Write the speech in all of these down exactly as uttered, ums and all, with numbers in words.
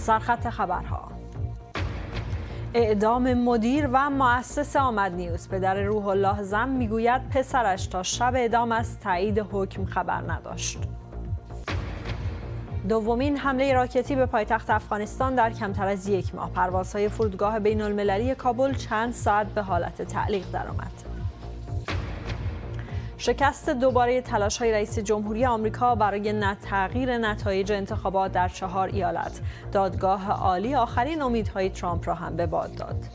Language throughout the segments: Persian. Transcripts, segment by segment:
سرخط خبرها: اعدام مدیر و مؤسس آمد نیوز. پدر روح الله زم میگوید پسرش تا شب اعدام از تایید حکم خبر نداشت. دومین حمله راکتی به پایتخت افغانستان در کمتر از یک ماه. پروازهای فرودگاه بین المللی کابل چند ساعت به حالت تعلیق درآمد. شکست دوباره تلاش‌های رئیس جمهوری آمریکا برای نه تغییر نتایج انتخابات در چهار ایالت. دادگاه عالی آخرین امیدهای ترامپ را هم به باد داد.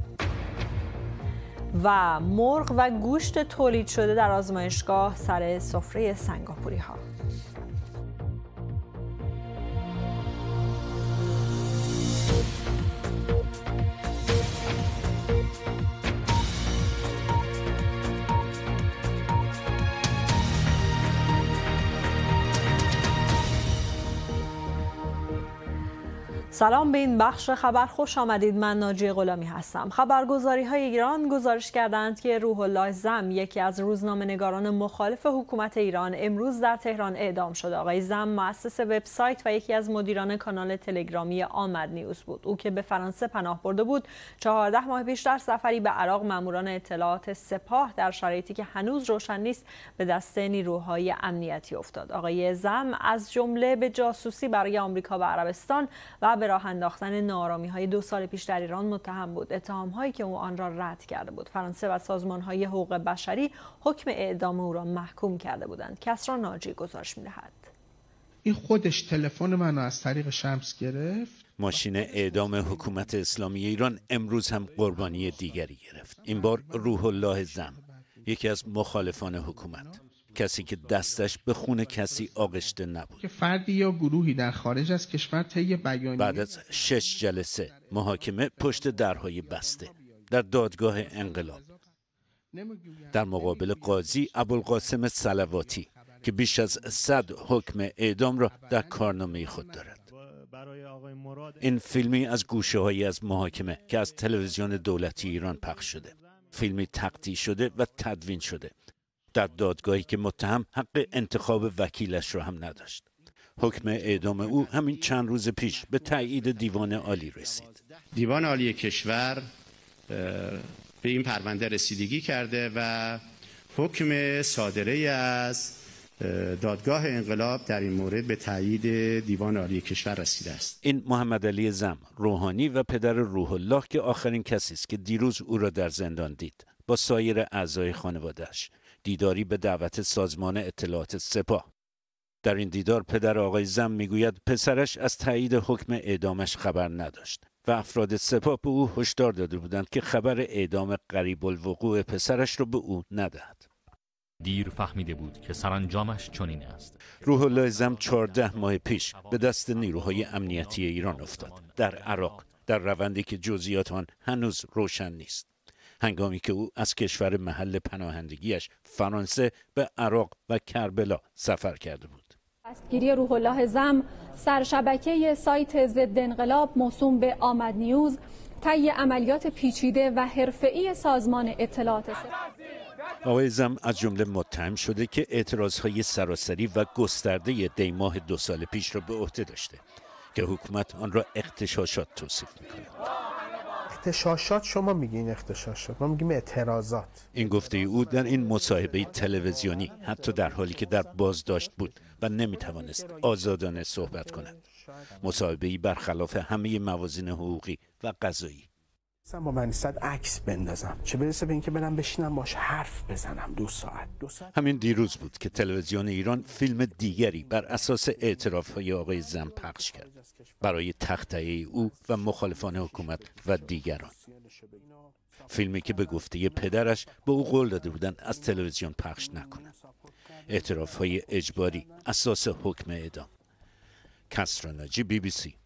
و مرغ و گوشت تولید شده در آزمایشگاه سر سفره سنگاپوری‌ها. سلام به این بخش خبر خوش آمدید. من ناجی غلامی هستم. خبرگزاری های ایران گزارش کردند که روح الله زم، یکی از روزنامه‌نگاران مخالف حکومت ایران، امروز در تهران اعدام شد. آقای زم مؤسس وبسایت و یکی از مدیران کانال تلگرامی آمد نیوز بود. او که به فرانسه پناه برده بود، چهارده ماه پیش در سفری به عراق ماموران اطلاعات سپاه در شرایطی که هنوز روشن نیست به دست نیروهای امنیتی افتاد. آقای زم از جمله به جاسوسی برای آمریکا و عربستان و به راه انداختن ناآرامی‌های دو سال پیش در ایران متهم بود. اتهام‌هایی که او آن را رد کرده بود. فرانسه و سازمان‌های حقوق بشری حکم اعدام او را محکوم کرده بودند. کسرا ناجی گزارش می‌دهد. این خودش تلفن منو از طریق شمس گرفت. ماشین اعدام حکومت اسلامی ایران امروز هم قربانی دیگری گرفت. این بار روح الله زم، یکی از مخالفان حکومت، کسی که دستش به خون کسی آغشته نبود، که فردی یا گروهی در خارج از کشور طی بیانیه بعد از شش جلسه محاکمه پشت درهای بسته در دادگاه انقلاب در مقابل قاضی ابوالقاسم صلواتی که بیش از صد حکم اعدام را در کارنامه خود دارد. این فیلمی از گوشه‌هایی از محاکمه که از تلویزیون دولتی ایران پخش شده، فیلمی تقطیع شده و تدوین شده در دادگاهی که متهم حق انتخاب وکیلش را هم نداشت. حکم اعدام او همین چند روز پیش به تایید دیوان عالی رسید. دیوان عالی کشور به این پرونده رسیدگی کرده و حکم صادره از دادگاه انقلاب در این مورد به تایید دیوان عالی کشور رسیده است. این محمد علی زم، روحانی و پدر روح الله، که آخرین کسی است که دیروز او را در زندان دید با سایر اعضای خانواده‌اش. دیداری به دعوت سازمان اطلاعات سپاه. در این دیدار پدر آقای زم میگوید پسرش از تایید حکم اعدامش خبر نداشت و افراد سپاه به او هشدار داده بودند که خبر اعدام قریب الوقوع پسرش را به او ندهد. دیر فهمیده بود که سرانجامش چنین است. روح الله زم چهارده ماه پیش به دست نیروهای امنیتی ایران افتاد در عراق، در روندی که جزئیات آن هنوز روشن نیست. هنگامی که او از کشور محل پناهندگیش فرانسه به عراق و کربلا سفر کرده بود. دستگیری روح الله زم، سرشبکه سایت ضد انقلاب موسوم به آمد نیوز، طی عملیات پیچیده و حرفه‌ای سازمان اطلاعات سپاه. آقای زم از جمله متهم شده که اعتراضهای سراسری و گسترده دی ماه دو سال پیش را به عهده داشته که حکومت آن را اغتشاشات توصیف می‌کند. اغتشاشات شما میگین اغتشاشات، ما میگیم اعتراضات. این گفته او در این مصاحبه تلویزیونی، حتی در حالی که در بازداشت بود و نمیتوانست آزادانه صحبت کند. مصاحبه‌ای برخلاف همه موازین حقوقی و قضایی. مثلا با من صد عکس بندازم، چه برسه به اینکه برم بشینم باش حرف بزنم دو ساعت دو ساعت. همین دیروز بود که تلویزیون ایران فیلم دیگری بر اساس اعتراف‌های آقای زم پخش کرد برای تخطئه او و مخالفان حکومت و دیگران. فیلمی که به گفته پدرش به او قول داده بودند از تلویزیون پخش نکنند. اعتراف‌های اجباری اساس حکم اعدام. کسرا ناجی، بی بی سی.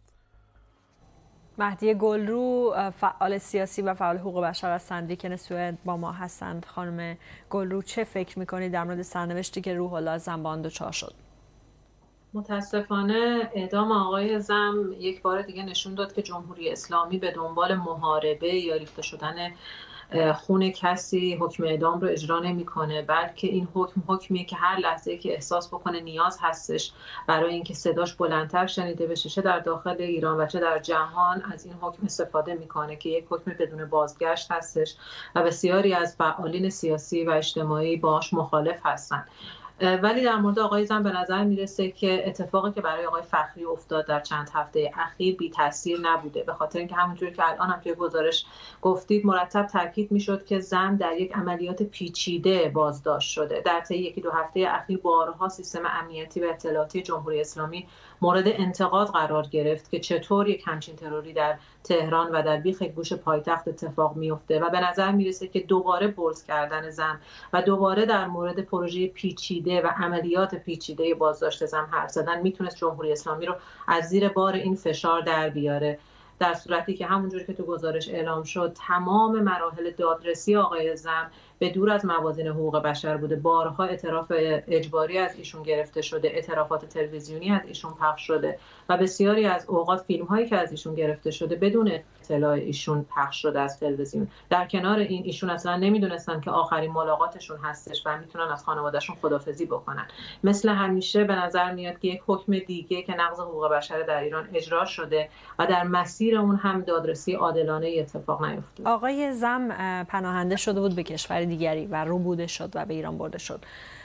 مهدی گلرو، فعال سیاسی و فعال حقوق بشر از سندیکن سوئد با ما هستند. خانم گلرو، چه فکر میکنید در مورد سرنوشتی که روح الله زم با آن دچار شد؟ متاسفانه اعدام آقای زم یک بار دیگه نشون داد که جمهوری اسلامی به دنبال محاربه یا ریخته شدن خون کسی حکم اعدام رو اجرا نمیکنه، بلکه این حکم حکمیه که هر لحظه که احساس بکنه نیاز هستش برای اینکه صداش بلندتر شنیده بشه، چه در داخل ایران و چه در جهان، از این حکم استفاده میکنه که یک حکم بدون بازگشت هستش و بسیاری از فعالین سیاسی و اجتماعی باهاش مخالف هستن. ولی در مورد آقای زم به نظر میرسه که اتفاقی که برای آقای فخری افتاد در چند هفته اخیر بی تاثیر نبوده، به خاطر اینکه همونجوری که الان هم توی گزارش گفتید مرتب تاکید میشد که زم در یک عملیات پیچیده بازداشت شده. در طی یکی دو هفته اخیر بارها سیستم امنیتی و اطلاعاتی جمهوری اسلامی مورد انتقاد قرار گرفت که چطور یک همچین تروری در تهران و در بیخ گوش پایتخت اتفاق میفته و به نظر میرسه که دوباره بولد کردن زم و دوباره در مورد پروژه پیچیده و عملیات پیچیده بازداشت زم حرف زدن میتونست جمهوری اسلامی رو از زیر بار این فشار در بیاره، در صورتی که همونجوری که تو گزارش اعلام شد تمام مراحل دادرسی آقای زم به دور از موازین حقوق بشر بوده. بارها اعتراف اجباری از ایشون گرفته شده، اعترافات تلویزیونی از ایشون پخش شده و بسیاری از اوقات فیلم هایی که از ایشون گرفته شده بدون اطلاع ایشون پخش شده از تلویزیون. در کنار این ایشون اصلا نمیدونستن که آخرین ملاقاتشون هستش و میتونن از خانوادهشون خداحافظی بکنن. مثل همیشه به نظر میاد که یک حکم دیگه که نقض حقوق بشر در ایران اجرا شده و در مسیر اون هم دادرسی عادلانه اتفاق نیفتاد. آقای زم پناهنده شده بود به کشور دیگری و رو بوده شد و به ایران برده شد.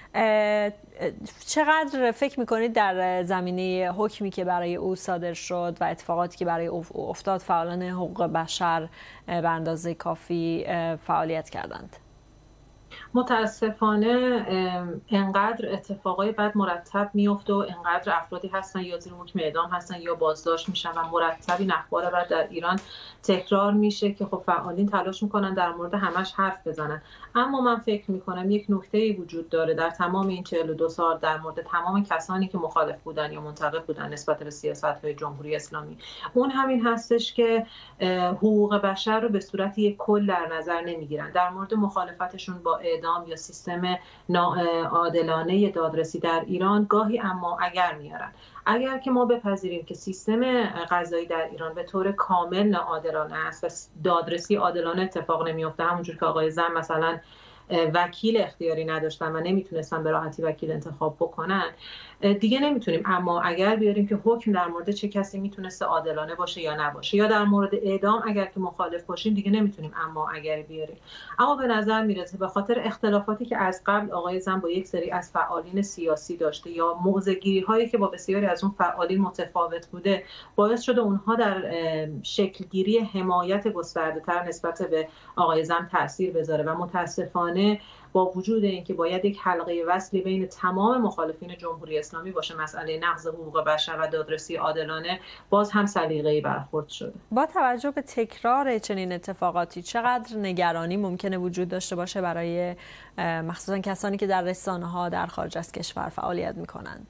چقدر فکر میکنید در زمینه حکمی که برای او صادر شد و اتفاقاتی که برای او افتاد فعالان حقوق بشر به اندازه کافی فعالیت کردند؟ متاسفانه انقدر اتفاقای بد مرتب میفته و انقدر افرادی هستن یا زیر حکم اعدام هستن یا بازداشت میشن و مرتب این اخبار بد در ایران تکرار میشه که خب فعالین تلاش میکنن در مورد همش حرف بزنن. اما من فکر میکنم یک نکته‌ای وجود داره در تمام این چهل و دو سال در مورد تمام کسانی که مخالف بودن یا منتقد بودن نسبت به سیاست‌های جمهوری اسلامی، اون همین هستش که حقوق بشر رو به صورت یک کل در نظر نمیگیرن. در مورد مخالفتشون با اعدام یا سیستم ناعادلانه دادرسی در ایران گاهی اما اگر میارن. اگر که ما بپذیریم که سیستم قضایی در ایران به طور کامل ناعادلانه است و دادرسی عادلانه اتفاق نمیفته، همونجور که آقای زم مثلا وکیل اختیاری نداشتن و نمیتونستن به راحتی وکیل انتخاب بکنن، دیگه نمیتونیم اما اگر بیاریم که حکم در مورد چه کسی میتونسته عادلانه باشه یا نباشه، یا در مورد اعدام اگر که مخالف باشیم دیگه نمیتونیم اما اگر بیاریم. اما به نظر میرسه به خاطر اختلافاتی که از قبل آقای زم با یک سری از فعالین سیاسی داشته یا موضع‌گیری هایی که با بسیاری از اون فعالین متفاوت بوده، باعث شده اونها در شکلگیری حمایت گسترده‌تر نسبت به آقای زم تاثیر بذاره و متاسفانه با وجود اینکه باید یک حلقه وصلی بین تمام مخالفین جمهوری اسلامی باشه مسئله نقض حقوق بشر و دادرسی عادلانه، باز هم سلیقه‌ای برخورد شده. با توجه به تکرار چنین اتفاقاتی چقدر نگرانی ممکنه وجود داشته باشه برای مخصوصا کسانی که در رسانه‌ها در خارج از کشور فعالیت می‌کنند؟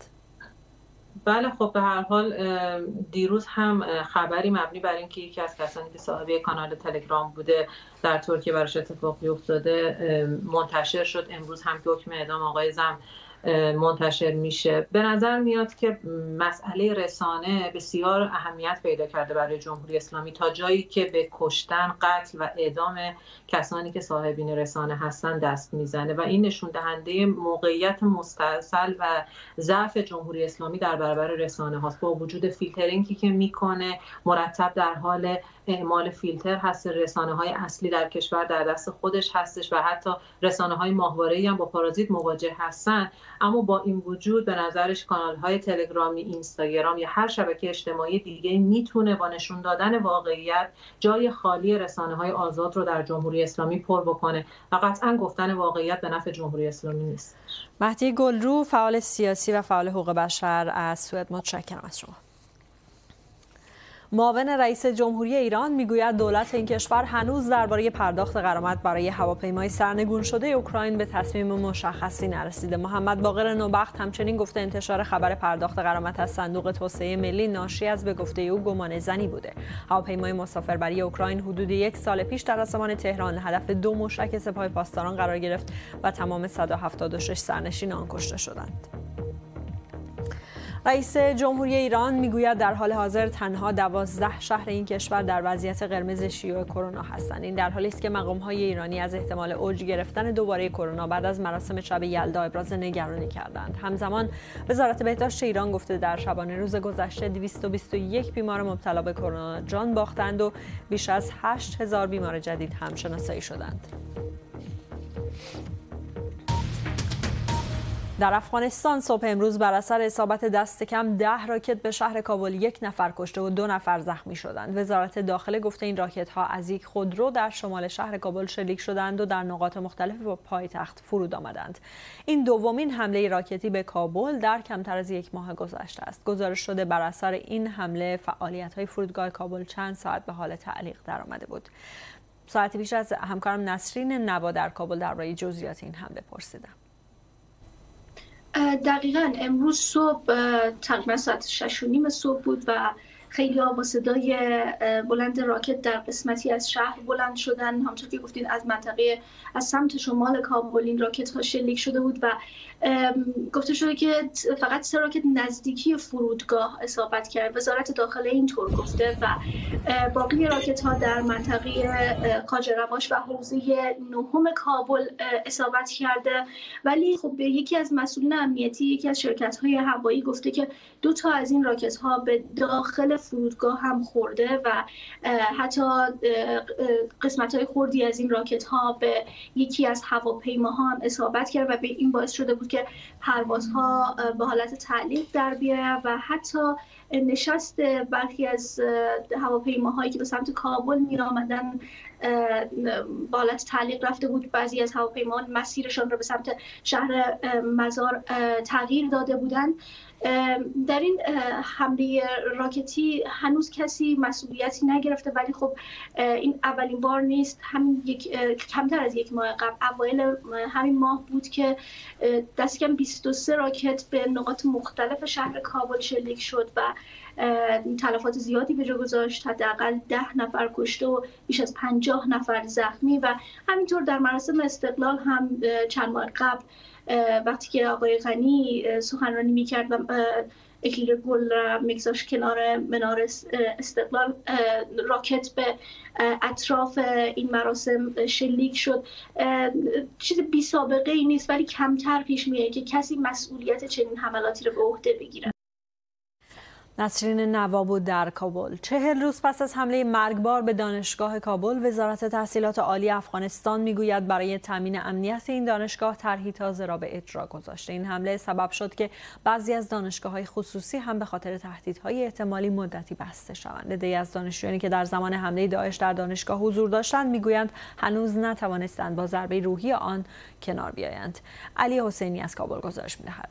بله خب به هر حال دیروز هم خبری مبنی بر اینکه یکی از کسانی که صاحب کانال تلگرام بوده در ترکیه براش اتفاقی افتاده منتشر شد. امروز هم که حکم اعدام آقای زم منتشر میشه. به نظر میاد که مسئله رسانه بسیار اهمیت پیدا کرده برای جمهوری اسلامی تا جایی که به کشتن، قتل و اعدام کسانی که صاحبین رسانه هستن دست میزنه و این نشون دهنده موقعیت مستاصل و ضعف جمهوری اسلامی در برابر رسانه هاست. با وجود فیلترینگی که میکنه مرتب در حال اعمال فیلتر هست، رسانه های اصلی در کشور در دست خودش هستش و حتی رسانه های ماهواره‌ای هم با پارازیت مواجه هستن. اما با این وجود به نظرش کانال های تلگرامی، اینستاگرام یا هر شبکه اجتماعی دیگه میتونه با نشون دادن واقعیت جای خالی رسانه های آزاد رو در جمهوری اسلامی پر بکنه و قطعا گفتن واقعیت به نفع جمهوری اسلامی نیست. مهدی گلرو، فعال سیاسی و فعال حقوق بشر از سوئد، متشکرم از شما. معاون رئیس جمهوری ایران میگوید دولت این کشور هنوز درباره پرداخت غرامت برای هواپیمای سرنگون شده اوکراین به تصمیم مشخصی نرسیده. محمد باقر نوبخت همچنین گفته انتشار خبر پرداخت غرامت از صندوق توسعه ملی ناشی از به گفته او گمان زنی بوده. هواپیمای مسافربری اوکراین حدود یک سال پیش در آسمان تهران هدف دو موشک سپاه پاسداران قرار گرفت و تمام صد و هفتاد و شش سرنشین آن کشته شدند. رئیس جمهوری ایران میگوید در حال حاضر تنها دوازده شهر این کشور در وضعیت قرمز شیوع کرونا هستند. این در حالی است که مقام‌های ایرانی از احتمال اوج گرفتن دوباره کرونا بعد از مراسم شب یلدا ابراز نگرانی کردند. همزمان وزارت بهداشت ایران گفته در شبانه روز گذشته دویست و بیست و یک بیمار مبتلا به کرونا جان باختند و بیش از هشت هزار بیمار جدید هم شناسایی شدند. در افغانستان صبح امروز بر اثر اصابت دست کم ده راکت به شهر کابل یک نفر کشته و دو نفر زخمی شدند. وزارت داخله گفته این راکت ها از یک خودرو در شمال شهر کابل شلیک شدند و در نقاط مختلف پایتخت فرود آمدند. این دومین حمله راکتی به کابل در کمتر از یک ماه گذشته است. گزارش شده بر اثر این حمله فعالیت‌های فرودگاه کابل چند ساعت به حال تعلیق درآمده بود. ساعتی پیش از همکارم نسرین نوا در کابل درباره جزئیات این حمله پرسیدم. دقیقاً امروز صبح تقریبا ساعت شش و نیم صبح بود و خیلی ها با صدای بلند راکت در قسمتی از شهر بلند شدن. همونطور که گفتین از منطقه از سمت شمال کابل این راکت ها شلیک شده بود و گفته شده که فقط سه راکت نزدیکی فرودگاه اصابت کرد. وزارت داخله اینطور گفته و باقی راکت ها در منطقه خواجه رواش و حوزه نهم کابل اصابت کرده. ولی خب یکی از مسئولین امنیتی یکی از شرکت های هوایی گفته که دو تا از این راکت ها به داخل فرودگاه هم خورده و حتی قسمت های خوردی از این راکت ها به یکی از هواپیماها هم اصابت کرد و به این باعث شده بود که پروازها به حالت تعلیق در بیاره و حتی نشست برخی از هواپیماهایی که به سمت کابل می آمدن به حالت تعلیق رفته بود. بعضی از هواپیماها مسیرشان را به سمت شهر مزار تغییر داده بودند. در این حمله راکتی هنوز کسی مسئولیتی نگرفته، ولی خب این اولین بار نیست. همین یک کمتر از یک ماه قبل اوایل همین ماه بود که دست کم بیست و سه راکت به نقاط مختلف شهر کابل شلیک شد و تلفات زیادی به جا گذاشت. حداقل ده نفر کشته و بیش از پنجاه نفر زخمی و همینطور در مراسم استقلال هم چند ماه قبل وقتی که آقای غنی سخنرانی می‌کرد و اکلیر گل را میگذاشت کنار منار استقلال، راکت به اطراف این مراسم شلیک شد. چیز بی سابقه ای نیست، ولی کمتر پیش میاد که کسی مسئولیت چنین حملاتی رو به عهده بگیره. نسرین نوا بود در کابل. چهل روز پس از حمله مرگبار به دانشگاه کابل، وزارت تحصیلات عالی افغانستان میگوید برای تامین امنیت این دانشگاه طرحی تازه را به اجرا گذاشته. این حمله سبب شد که بعضی از دانشگاه‌های خصوصی هم به خاطر تهدیدهای احتمالی مدتی بسته شوند. عده‌ای از دانشجویانی که در زمان حمله داعش در دانشگاه حضور داشتند میگویند هنوز نتوانستند با ضربه روحی آن کنار بیایند. علی حسینی از کابل گزارش می‌دهد.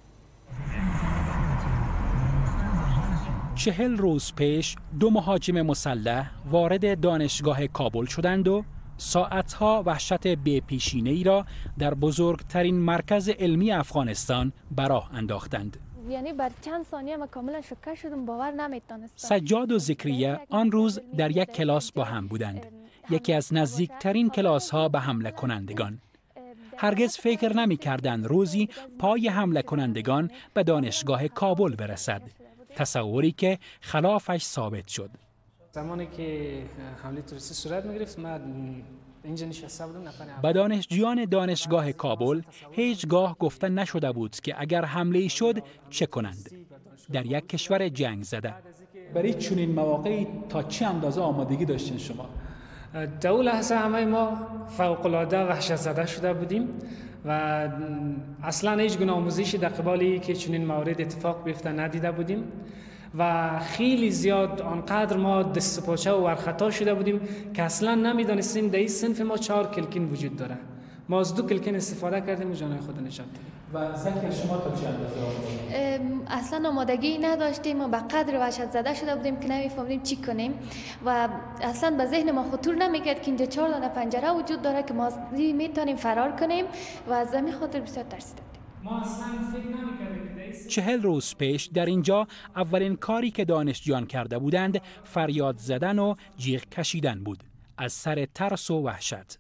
چهل روز پیش دو مهاجم مسلح وارد دانشگاه کابل شدند و ساعتها وحشت بی‌پیشینه‌ای را در بزرگترین مرکز علمی افغانستان به راه انداختند. یعنی بر چند ثانیه ما کاملا شوکه شدم، باور نمی‌تونستم. سجاد و ذکریه آن روز در یک کلاس با هم بودند، یکی از نزدیکترین کلاس‌ها به حمله کنندگان. هرگز فکر نمی‌کردند روزی پای حمله کنندگان به دانشگاه کابل برسد. تصوری که خلافش ثابت شد. زمانی که حمله تروریستی صورت می‌گرفت من اینجا نشسته بودم. به دانشجویان دانشگاه کابل هیچگاه گفته نشده بود که اگر حمله شد چه کنند در یک کشور جنگ زده. برای چنین مواقعی تا چه اندازه آمادگی داشتین شما؟ در اون لحظه همه ما فوق‌العاده وحشت زده شده بودیم و اصلا هیچ گونه آموزشی در قبالی که چنین موارد اتفاق بیفته ندیده بودیم و خیلی زیاد آنقدر ما دست و پاچه و ورخطا شده بودیم که اصلا نمیدانستیم در این صنف ما چهار کلکین وجود داره. ما از دو کلکین استفاده کردیم و جانهای خود نجات دادیم. و ذکر شما تا چه اندازه اصلا آمادگی نداشتیم و به قدر وحشت زده شده بودیم که نمی‌فهمیدیم چی کنیم و اصلا به ذهن ما خطور نمی‌کرد که اینجا چهار دانه پنجره وجود داره که ما میتونیم فرار کنیم و از همین خاطر بسیار ترسیدیم. ما اصلا فکر نمی‌کردیم. چهل روز پیش در اینجا اولین کاری که دانشجویان کرده بودند فریاد زدن و جیغ کشیدن بود از سر ترس و وحشت.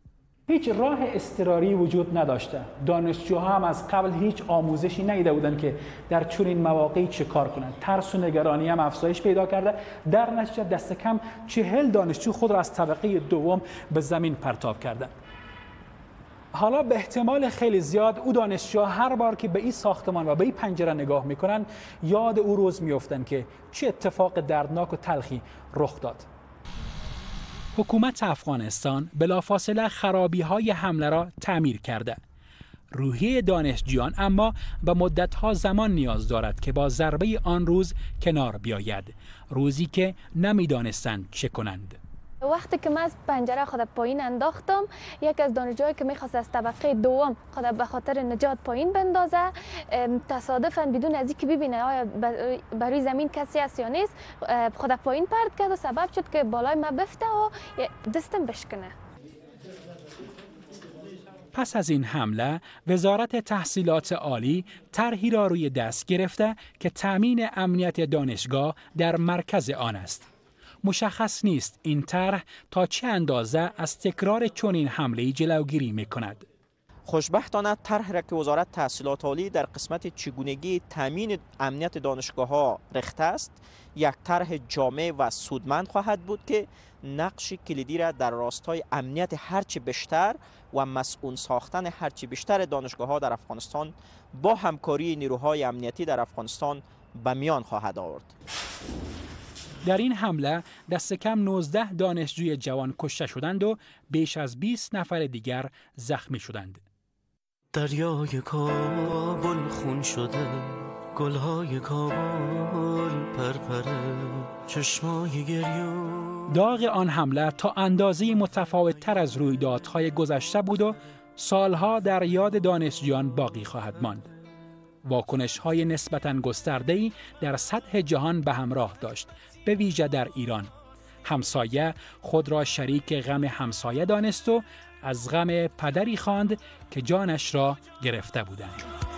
هیچ راه اضطراری وجود نداشته. دانشجوها هم از قبل هیچ آموزشی ندیده بودند که در چنین مواقعی چه کار کنند. ترس و نگرانی هم افزایش پیدا کرده. در نتیجه دست کم چهل دانشجو خود را از طبقه دوم به زمین پرتاب کردند. حالا به احتمال خیلی زیاد او دانشجوها هر بار که به این ساختمان و به این پنجره نگاه میکنن یاد او روز میافتند که چه اتفاق دردناک و تلخی رخ داد. حکومت افغانستان بلافاصله خرابی‌های حمله را تعمیر کرده. روحیه دانشجویان اما به مدت‌ها زمان نیاز دارد که با ضربه آن روز کنار بیاید، روزی که نمی‌دانستند چه کنند. وقتی که من از پنجره خود پایین انداختم، یک از دانشجوهایی که میخواست از طبقه دوم خود به خاطر نجات پایین بندازه، تصادفاً بدون از اینکه ببینه آیا برای زمین کسی هست یا نیست، خود پایین پرت کرد و سبب شد که بالای ما بفته و دستم بشکنه. پس از این حمله، وزارت تحصیلات عالی طرحی را روی دست گرفته که تأمین امنیت دانشگاه در مرکز آن است. مشخص نیست این طرح تا چه اندازه از تکرار چنین حمله‌ای جلوگیری می‌کند. خوشبختانه طرح را که وزارت تحصیلات عالی در قسمت چگونگی تامین امنیت دانشگاه‌ها رخته است، یک طرح جامع و سودمند خواهد بود که نقش کلیدی را در راستای امنیت هرچه بیشتر و مسئول ساختن هرچه بیشتر دانشگاه‌ها در افغانستان با همکاری نیروهای امنیتی در افغانستان به میان خواهد آورد. در این حمله دست کم نوزده دانشجوی جوان کشته شدند و بیش از بیست نفر دیگر زخمی شدند. دریای کابل خون شده، گلهای کابل پرپره، چشمای گریو. داغ آن حمله تا اندازه‌ای متفاوت‌تر از رویدادهای گذشته بود و سالها در یاد دانشجویان باقی خواهد ماند. واکنش‌های نسبتاً گسترده‌ای در سطح جهان به همراه داشت، به ویژه در ایران. همسایه خود را شریک غم همسایه دانست و از غم پدری خواند که جانش را گرفته بودند.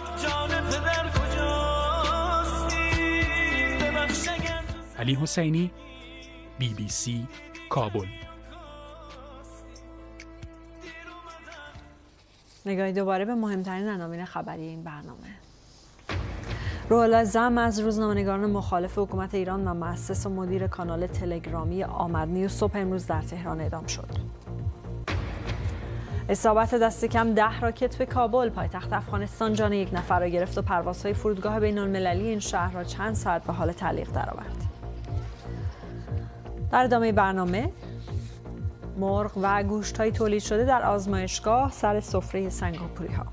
علی حسینی، بی بی سی، کابل. نگاهی دوباره به مهمترین عناوین خبری این برنامه. روح الله زم از روزنامه‌نگاران مخالف حکومت ایران و مؤسس و مدیر کانال تلگرامی آمد نیوز صبح امروز در تهران اعدام شد. اصابت دست کم ده راکت به کابل، پایتخت افغانستان، جان یک نفر را گرفت و پروازهای فرودگاه بین‌المللی این شهر را چند ساعت به حال تعلیق درآورد. در ادامه برنامه، مرغ و گوشت‌های تولید شده در آزمایشگاه سر سفره سنگاپوری‌ها.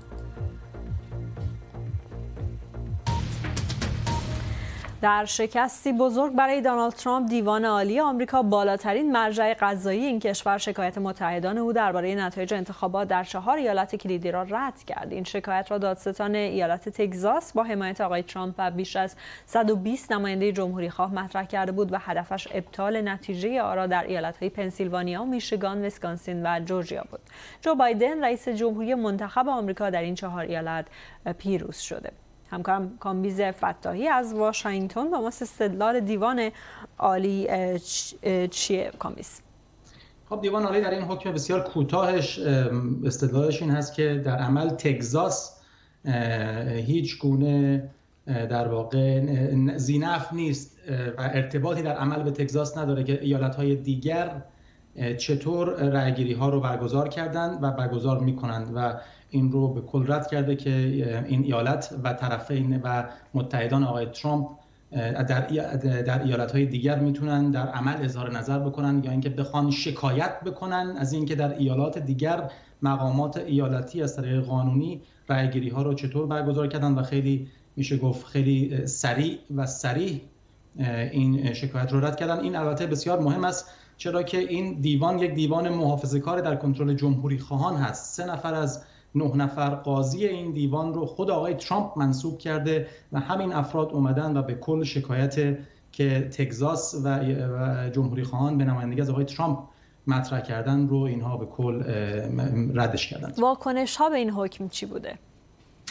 در شکستی بزرگ برای دونالد ترامپ، دیوان عالی آمریکا، بالاترین مرجع قضایی این کشور، شکایت متحدان او درباره نتایج انتخابات در چهار ایالت کلیدی را رد کرد. این شکایت را دادستان ایالت تگزاس با حمایت آقای ترامپ و بیش از صد و بیست نماینده جمهوریخواه مطرح کرده بود و هدفش ابطال نتیجه آرا در ایالت‌های پنسیلوانیا، میشیگان، ویسکانسین و جورجیا بود. جو بایدن، رئیس جمهوری منتخب آمریکا، در این چهار ایالت پیروز شده. همکارم کامبیز فتاحی از واشنگتن با ماست استدلال دیوان عالی چیه کامبیز؟ خب دیوان عالی در این حکم بسیار کوتاهش استدلالش این هست که در عمل تگزاس هیچ گونه در واقع ذینفع نیست و ارتباطی در عمل به تگزاس نداره که ایالت‌های دیگر چطور رأیگیری ها رو برگزار کردند و برگزار می‌کنند و این رو به کل رد کرده که این ایالت و طرفین و متحدان آقای ترامپ در در ایالت‌های دیگر میتونن در عمل اظهار نظر بکنن یا اینکه بخوان شکایت بکنن از اینکه در ایالات دیگر مقامات ایالتی از طریق قانونی رأیگیری ها رو چطور برگزار کردن و خیلی میشه گفت خیلی سریع و صریح این شکایت رو رد کردن. این البته بسیار مهم است چرا که این دیوان یک دیوان محافظه‌کار در کنترل جمهوری خواهان هست. سه نفر از نه نفر قاضی این دیوان رو خود آقای ترامپ منصوب کرده و همین افراد اومدن و به کل شکایت که تگزاس و جمهوری خواهان به نمایندگی از آقای ترامپ مطرح کردن رو اینها به کل ردش کردن. واکنش ها به این حکم چی بوده؟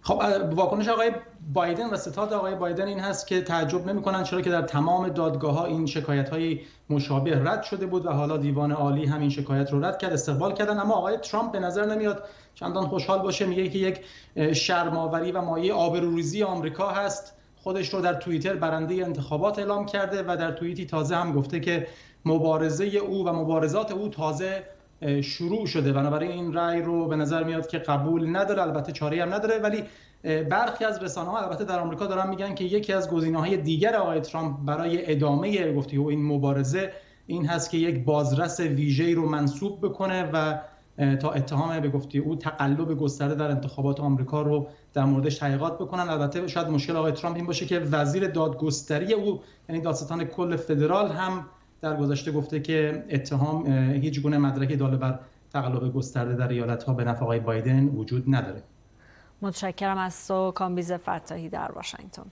خب واکنش آقای بایدن و ستاد آقای بایدن این هست که تعجب نمی‌کنن، چرا که در تمام دادگاه‌ها این شکایت‌های مشابه رد شده بود و حالا دیوان عالی هم این شکایت رو رد کرد، استقبال کردن. اما آقای ترامپ به نظر نمیاد چندان خوشحال باشه، میگه که یک شرم‌آوری و مایه آبروریزی آمریکا هست. خودش رو در توییتر برنده انتخابات اعلام کرده و در توییتی تازه هم گفته که مبارزه او و مبارزات او تازه شروع شده، بنابراین این رأی رو به نظر میاد که قبول نداره. البته چاره‌ای هم نداره، ولی برخی از رسانه‌ها البته در آمریکا دارن میگن که یکی از گزینه‌های دیگر آقای ترامپ برای ادامه گفتگو این مبارزه این هست که یک بازرس ویژه‌ای رو منصوب بکنه و تا اتهام به گفته او تقلب گسترده در انتخابات آمریکا رو در موردش تحقیقات بکنن. البته شاید مشکل آقای ترامپ این باشه که وزیر دادگستری او، یعنی دادستان کل فدرال، هم در گذشته گفته که اتهام هیچ گونه مدرکی دال بر تقلب گسترده در ایالت‌ها به نفع آقای بایدن وجود نداره. متشکرم از تو کامبیز فتاحی در واشنگتن.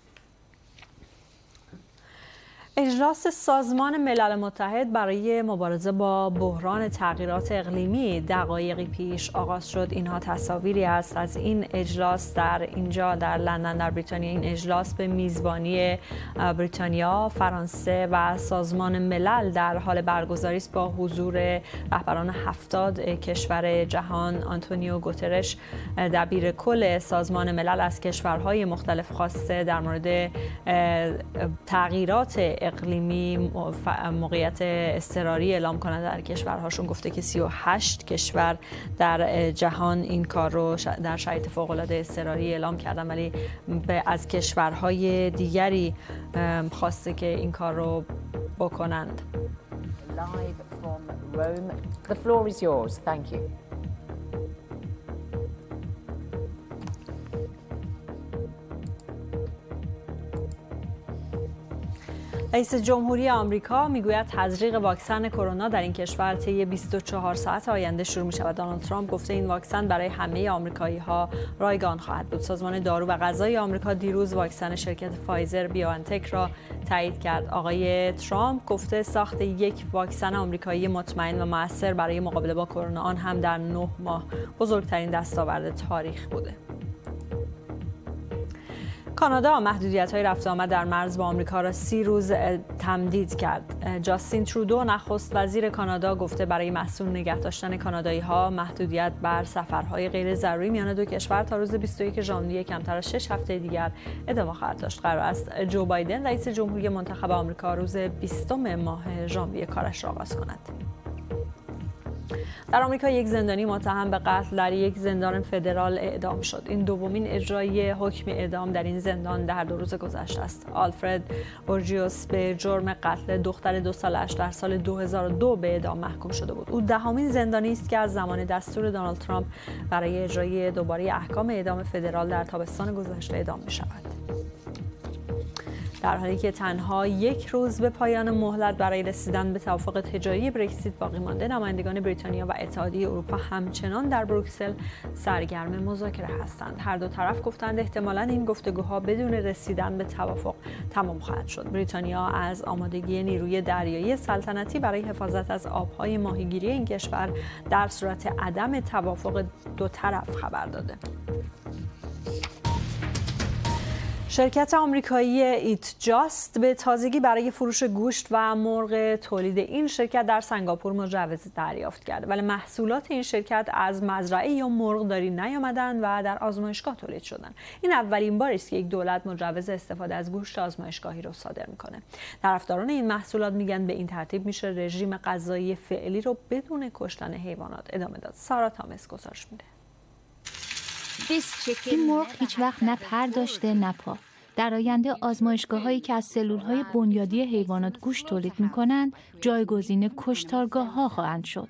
اجلاس سازمان ملل متحد برای مبارزه با بحران تغییرات اقلیمی دقایقی پیش آغاز شد. اینها تصاویری است از این اجلاس در اینجا در لندن در بریتانیا. این اجلاس به میزبانی بریتانیا، فرانسه و سازمان ملل در حال برگزاری است با حضور رهبران هفتاد کشور جهان. آنتونیو گوترش دبیر کل سازمان ملل از کشورهای مختلف خواسته در مورد تغییرات اقلیمی موقعیت اضطراری اعلام کنند در کشورهاشون. گفته که سی و هشت کشور در جهان این کار رو در شرایط فوق‌العاده اضطراری اعلام کردن، ولی از کشورهای دیگری خواسته که این کار رو بکنند. Live from Rome. The floor is yours. Thank you. رئیس جمهوری آمریکا میگوید تزریق واکسن کرونا در این کشور طی بیست و چهار ساعت آینده شروع می شود. دونالد ترامپ گفته این واکسن برای همه آمریکایی‌ها رایگان خواهد بود. سازمان دارو و غذای آمریکا دیروز واکسن شرکت فایزر بیوانتک را تایید کرد. آقای ترامپ گفته ساخت یک واکسن آمریکایی مطمئن و مؤثر برای مقابله با کرونا، آن هم در نه ماه، بزرگترین دستاورد تاریخ بوده. کانادا محدودیت‌های رفت آمد در مرز با آمریکا را سی روز تمدید کرد. جاستین ترودو نخست وزیر کانادا گفته برای محصول نگه داشتن کانادایی‌ها محدودیت بر سفرهای غیر ضروری میان دو کشور تا روز بیست و یک ژانویه کمتر از شش هفته دیگر ادامه خواهد داشت. قرار است جو بایدن رئیس جمهوری منتخب آمریکا روز بیستم ماه ژانویه کارش را آغاز کند. در آمریکا یک زندانی متهم به قتل در یک زندان فدرال اعدام شد. این دومین اجرای حکم اعدام در این زندان در دو روز گذشته است. آلفرد اورجیوس به جرم قتل دختر دو سالش در سال دو هزار و دو به اعدام محکوم شده بود. او دهمین زندانی است که از زمان دستور دونالد ترامپ برای اجرای دوباره احکام اعدام فدرال در تابستان گذشته اعدام می شود. در حالی که تنها یک روز به پایان مهلت برای رسیدن به توافق تجاری برکزیت باقی مانده، نمایندگان بریتانیا و اتحادیه اروپا همچنان در بروکسل سرگرم مذاکره هستند. هر دو طرف گفتند احتمالاً این گفتگوها بدون رسیدن به توافق تمام خواهد شد. بریتانیا از آمادگی نیروی دریایی سلطنتی برای حفاظت از آبهای ماهیگیری این کشور در صورت عدم توافق دو طرف خبر داده. شرکت آمریکایی ایت جاست به تازگی برای فروش گوشت و مرغ تولید این شرکت در سنگاپور مجوز دریافت کرده، ولی محصولات این شرکت از مزرعه یا مرغداری نیامدند و در آزمایشگاه تولید شدند. این اولین باری است که یک دولت مجوز استفاده از گوشت آزمایشگاهی رو صادر میکنه. طرفداران این محصولات میگن به این ترتیب میشه رژیم غذایی فعلی رو بدون کشتن حیوانات ادامه داد. سارا تامس گزارش میده. این مرغ هیچ وقت نه پر داشته نه پا. در آینده آزمایشگاه‌هایی که از سلول‌های بنیادی حیوانات گوشت تولید می‌کنند، جایگزین کشتارگاه‌ها خواهند شد.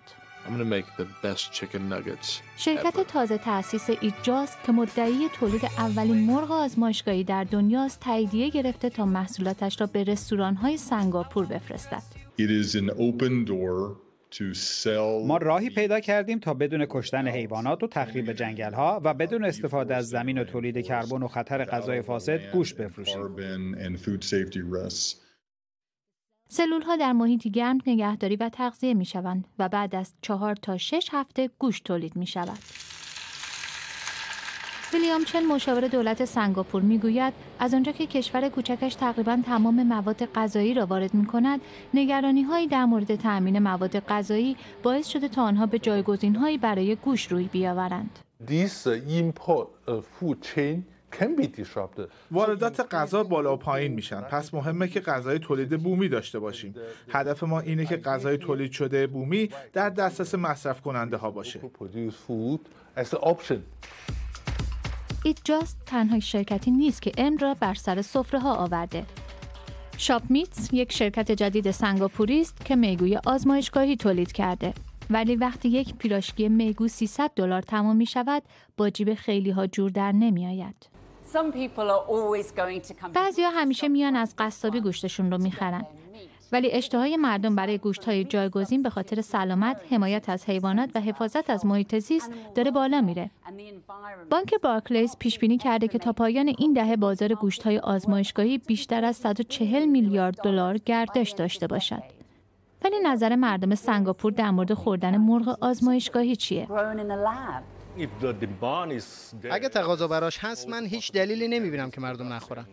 شرکت تازه تأسیس ایت جاست که مدعی تولید اولین مرغ آزمایشگاهی در دنیاست، تاییدیه گرفته تا محصولاتش را به رستوران‌های سنگاپور بفرستد. ما راهی پیدا کردیم تا بدون کشتن حیوانات و تخریب جنگل‌ها و بدون استفاده از زمین و تولید کربن و خطر غذای فاسد گوشت بفروشیم. سلول‌ها در محیطی گرم نگهداری و تغذیه می‌شوند و بعد از چهار تا شش هفته گوشت تولید می‌شود. ویلیام چن مشاور دولت سنگاپور میگوید از آنجا که کشور کوچکش تقریباً تمام مواد غذایی را وارد می‌کند، نگرانی‌هایی در مورد تأمین مواد غذایی باعث شده تا آنها به جایگزین‌هایی برای گوشت روی بیاورند. واردات غذا بالا و پایین میشن، پس مهمه که غذای تولید بومی داشته باشیم. هدف ما اینه که غذای تولید شده بومی در دسترس مصرف کننده ها باشه. ایت جاست تنها شرکتی نیست که علم را بر سر سفره ها آورده. شاپ میتس یک شرکت جدید سنگاپوری است که میگوی آزمایشگاهی تولید کرده. ولی وقتی یک پیراشکی میگو سیصد دلار تمام می شود، با جیب خیلی ها جور در نمی آید. بعضی ها همیشه میان از قصابی گوشتشون رو میخرن. ولی اشتهای مردم برای گوشت‌های جایگزین به خاطر سلامت، حمایت از حیوانات و حفاظت از محیط زیست داره بالا میره. بانک بارکلیز پیش بینی کرده که تا پایان این دهه بازار گوشت‌های آزمایشگاهی بیشتر از صد و چهل میلیارد دلار گردش داشته باشد. ولی نظر مردم سنگاپور در مورد خوردن مرغ آزمایشگاهی چیه؟ اگه تقاضا براش هست، من هیچ دلیلی نمیبینم که مردم نخورن.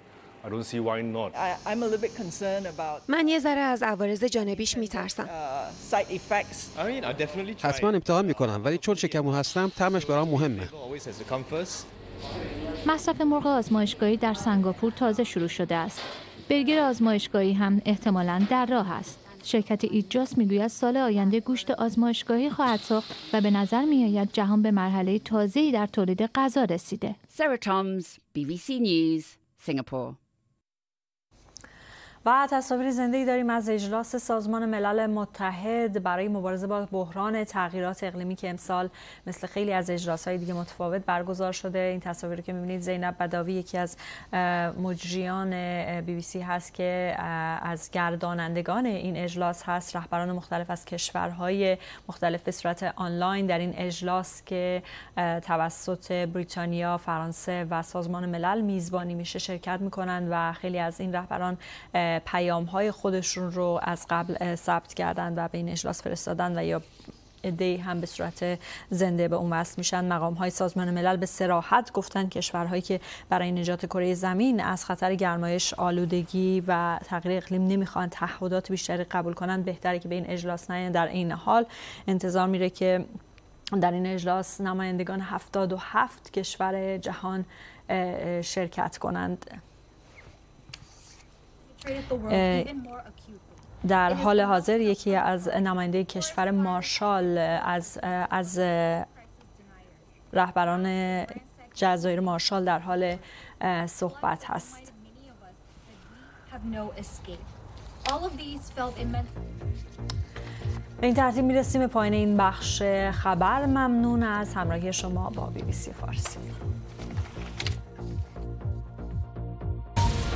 من یه ذره از عوارض جانبیش میترسم. حتما امتحان میکنم، ولی چون شکمو هستم طعمش برام مهمه. مصرف مرغ آزمایشگاهی در سنگاپور تازه شروع شده است. برگر آزمایشگاهی هم احتمالاً در راه است. شرکت ایت جاست میگوید سال آینده گوشت آزمایشگاهی خواهد ساخت و به نظر میآید جهان به مرحله تازه‌ای در تولید غذا رسیده. سارا تامز، بی بی سی نیوز، سنگاپور. و تصاویر زنده‌ای داریم از اجلاس سازمان ملل متحد برای مبارزه با بحران تغییرات اقلیمی که امسال مثل خیلی از اجلاس‌های دیگه متفاوت برگزار شده. این تصاویری که می‌بینید زینب بداوی یکی از مجریان بی بی سی هست که از گردانندگان این اجلاس هست. رهبران مختلف از کشورهای مختلف به صورت آنلاین در این اجلاس که توسط بریتانیا، فرانسه و سازمان ملل میزبانی میشه شرکت می‌کنند و خیلی از این رهبران پیام‌های خودشون رو از قبل ثبت کردن و به این اجلاس فرستادن و یا عده‌ای هم به صورت زنده به اون وصل میشن. مقام‌های سازمان ملل به صراحت گفتن کشورهایی که برای نجات کره زمین از خطر گرمایش، آلودگی و تغییر اقلیم نمیخوان تعهدات بیشتری قبول کنن، بهتره که به این اجلاس نیان. در این حال انتظار میره که در این اجلاس نمایندگان هفتاد و هفت کشور جهان شرکت کنند. در حال حاضر یکی از نماینده کشور مارشال از از رهبران جزایر مارشال در حال صحبت هست. به این ترتیب میرسیم به پایان این بخش خبر. ممنون از همراهی شما با بی بی سی فارسی.